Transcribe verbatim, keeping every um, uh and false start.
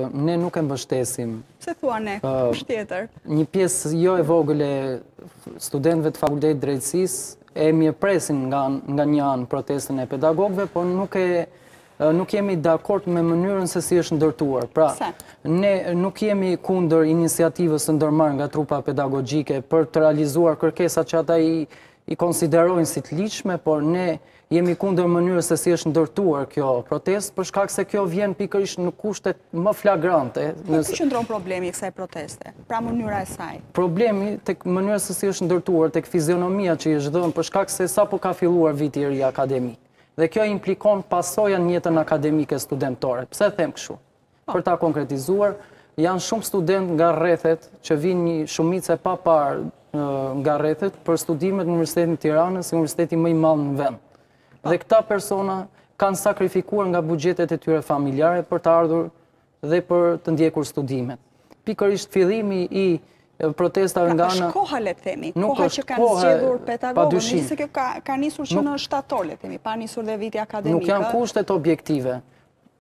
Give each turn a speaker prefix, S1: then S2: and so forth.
S1: ne nuk e mbështesim.
S2: Se thua ne, kush tjetër?
S1: Një pjesë jo e vogël e studentëve të Fakultetit Drejtësisë e mirëpresin nga, nga një anë protestën e pedagogëve, por nuk e nuk jemi dakord me mënyrën se si është ndërtuar. Pra,
S2: Se?
S1: ne nuk jemi kundër iniciativës së ndërmarrë nga trupa pedagogjike për të realizuar kërkesat që ata i, i konsiderojnë si të ligjshme, por ne jemi kundër mënyrës se si është ndërtuar kjo protestë, për shkak se kjo vjen pikërisht në kushtet më flagrante.
S2: Po ku qëndron problemi i kësaj proteste? Pra mënyra e saj.
S1: Problemi tek mënyra se si është ndërtuar, tek fizionomia që i është dhënë, për shkak se sapo ka filluar viti i ri akademik. Dhe kjo implikon pasoja në jetën akademike studentore. Pse them kështu? Për ta konkretizuar, janë shumë student nga rrethet që vinë një shumicë e papar nga rrethet për studimet në Universitetin e Tiranës, universiteti më i madh në vend. Dhe këta persona kanë sakrifikuar nga buxhetet e tyre familjare për të ardhur dhe për të ndjekur studimet. Pikërisht fillimi i protestave nga ana...
S2: Është koha, le të themi, koha që kanë zgjedhur pedagogët, nisë kjo ka nisur që në shtator, le të themi, pa nisur dhe viti akademik.
S1: Nuk janë kushtet objektive.